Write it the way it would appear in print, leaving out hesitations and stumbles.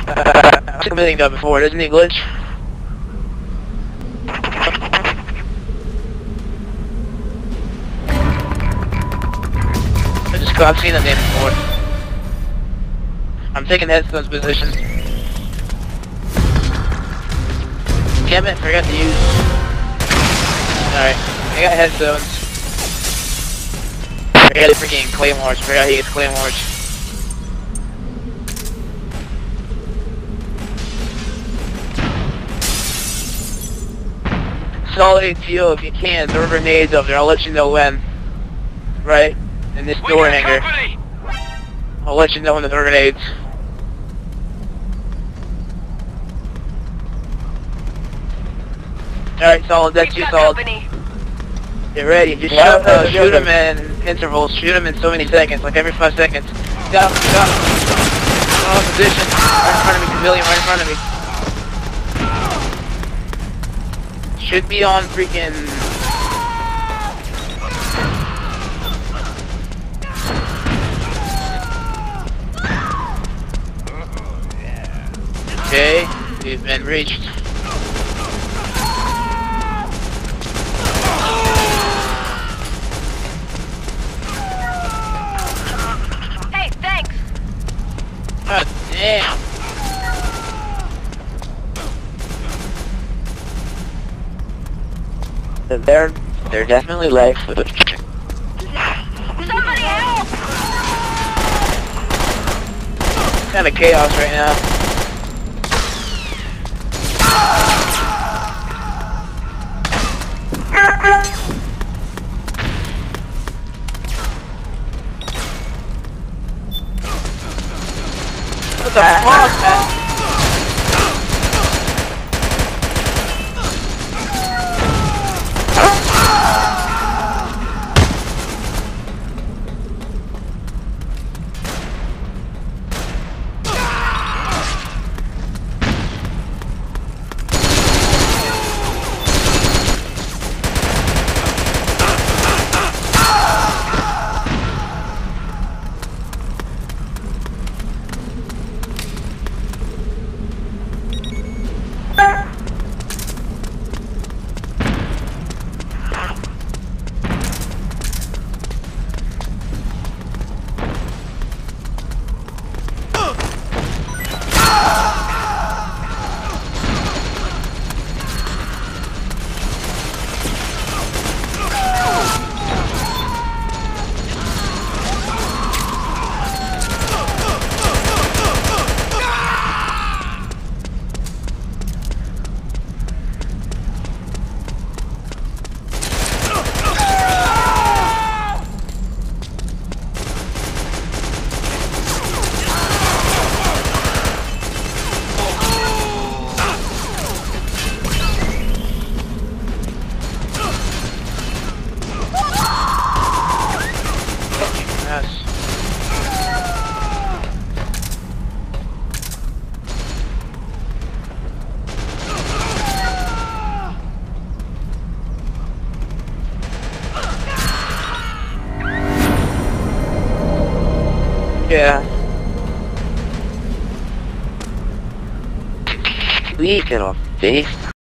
I've committing that before, doesn't he glitch? I've seen that name before. I'm taking headstone's position. Damn it, forgot to use. Alright, I got headstones. I got freaking claymores, forgot he gets claymores. Solid ATO if you can, throw grenades up there, I'll let you know when. Right? In this door hanger. I'll let you know when the door grenades. Alright, Solid, that's you, Solid. Get ready, just shoot him in intervals, shoot him in so many seconds, like every 5 seconds. Got him. Oh, position. Right in front of me, civilian, right in front of me. Should be on freaking... Okay, we've been reached. Hey, thanks. God damn. They're definitely life. Somebody help! Kind of chaos right now. What the fuck, man? Yeah. We get off base.